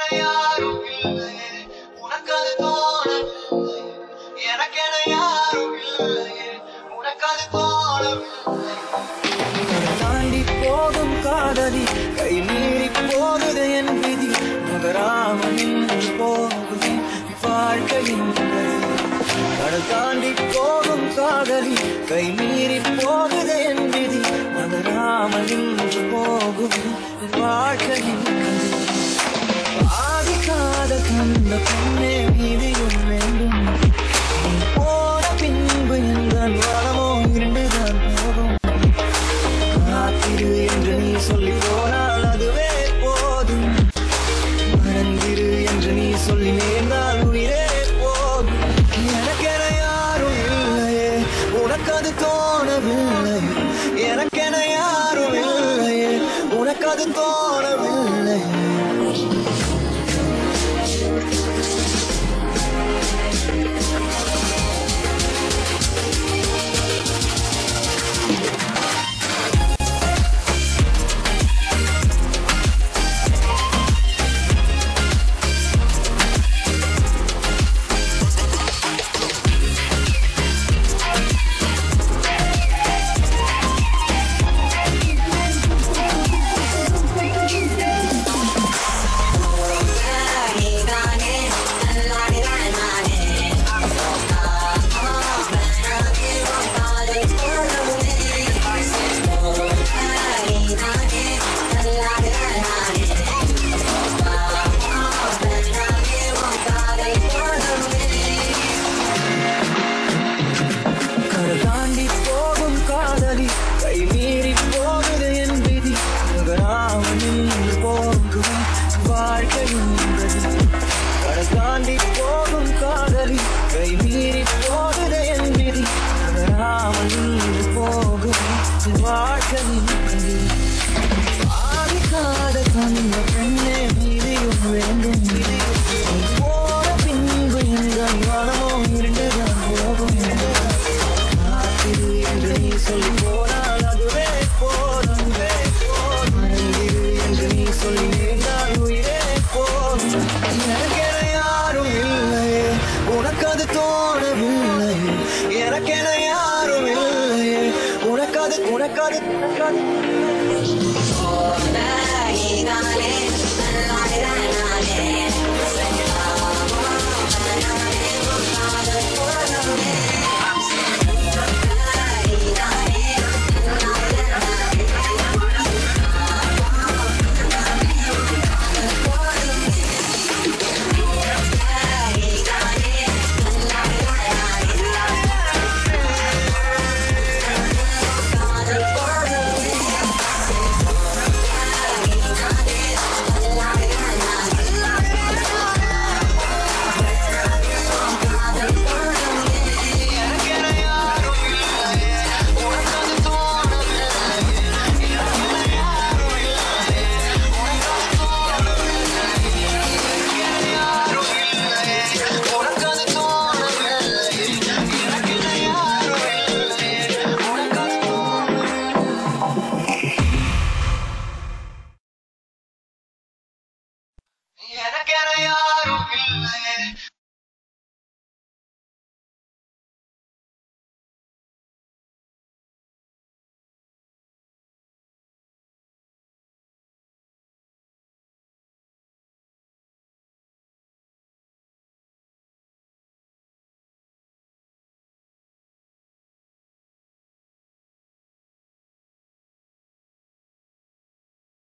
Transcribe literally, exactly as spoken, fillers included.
யாரும் இல்லையே உனக்கது தோணவில்லை எனக்கென யாரும் இல்லையே உனக்கது தோணவில்லை தாண்டி போகும் காதலி கை மீறி போகுது என் விதி நகராமல் நின்று போகுது வாழ்க்கையின் கடல் தாண்டி போகும் காதலி கை மீறி போகுது என் விதி நகராமல் நின்று போகுது வாழ்க்கையின் ஆதிக்காத கண்ட பொண்ணே மீதியும் வேண்டும் போன பின்பு எங்கள் வளமோ இருந்துதான் போகும் காத்திரு என்று நீ சொல்லி போனால் அதுவே போதும் மறந்திரு என்று நீ சொல்லி நேர்ந்தால் உயிரே போதும் எனக்கென யாரும் இல்லையே உனக்கது தோணவில்லை எனக்கென யாரும் இல்லையே உனக்கது தோ